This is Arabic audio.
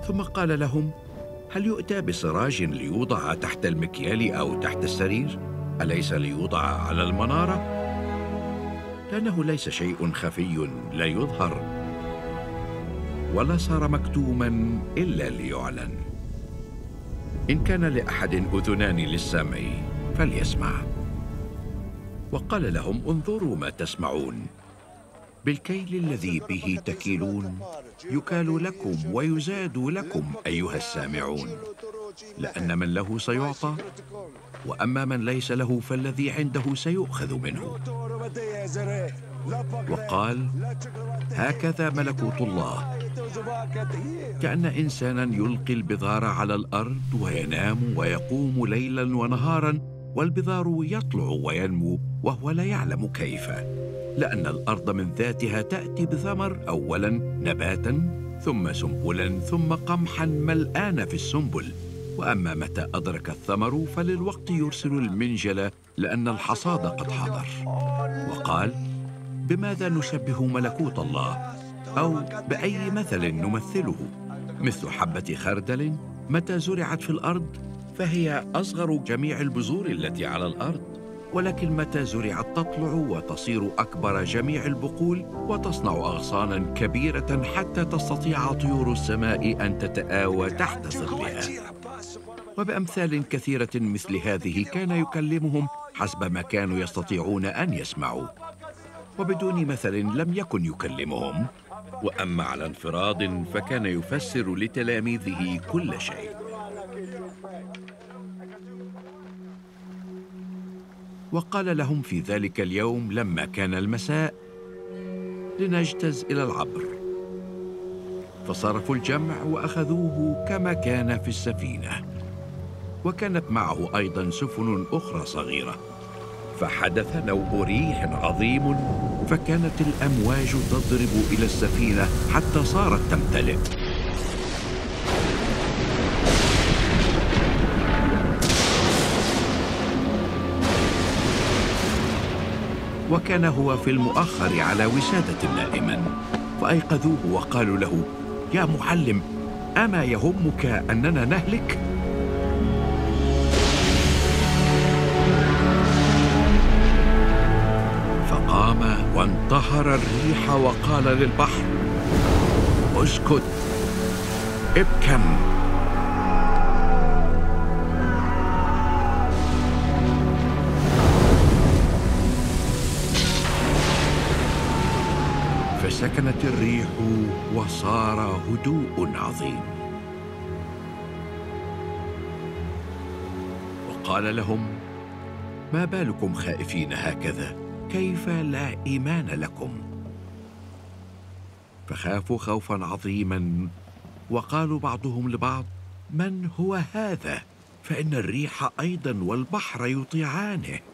ثم قال لهم: هل يؤتى بسراج ليوضع تحت المكيال أو تحت السرير؟ أليس ليوضع على المنارة؟ لأنه ليس شيء خفي لا يظهر، ولا صار مكتوما إلا ليعلن. إن كان لأحد أذنان للسمع فليسمع. وقال لهم: انظروا ما تسمعون. بالكيل الذي به تكيلون يكال لكم ويزاد لكم أيها السامعون، لأن من له سيعطى، وأما من ليس له فالذي عنده سيؤخذ منه. وقال: هكذا ملكوت الله، كأن إنسانا يلقي البذار على الأرض وينام ويقوم ليلا ونهارا، والبذار يطلع وينمو وهو لا يعلم كيف، لأن الأرض من ذاتها تأتي بثمر، أولا نباتا ثم سنبلا ثم قمحا ملآن في السنبل، وأما متى أدرك الثمر فللوقت يرسل المنجل، لأن الحصاد قد حضر. وقال: بماذا نشبه ملكوت الله؟ أو بأي مثل نمثله؟ مثل حبة خردل متى زرعت في الأرض فهي أصغر جميع البذور التي على الأرض، ولكن متى زرعت تطلع وتصير أكبر جميع البقول، وتصنع أغصانا كبيرة حتى تستطيع طيور السماء أن تتآوى تحت ظلها. وبأمثال كثيرة مثل هذه كان يكلمهم حسب ما كانوا يستطيعون أن يسمعوا، وبدون مثل لم يكن يكلمهم. وأما على انفراد فكان يفسر لتلاميذه كل شيء. وقال لهم في ذلك اليوم لما كان المساء: لنجتز إلى العبر. فصرفوا الجمع وأخذوه كما كان في السفينة، وكانت معه أيضا سفن أخرى صغيرة. فحدث نوء ريح عظيم، فكانت الأمواج تضرب إلى السفينة حتى صارت تمتلئ. وكان هو في المؤخر على وسادة نائما، فأيقظوه وقالوا له: يا معلم، أما يهمك أننا نهلك؟ فقام وانتهر الريح وقال للبحر: اسكت، ابكم. فسكنت الريح وصار هدوء عظيم. وقال لهم: ما بالكم خائفين هكذا؟ كيف لا إيمان لكم؟ فخافوا خوفا عظيما، وقالوا بعضهم لبعض: من هو هذا؟ فإن الريح أيضا والبحر يطيعانه.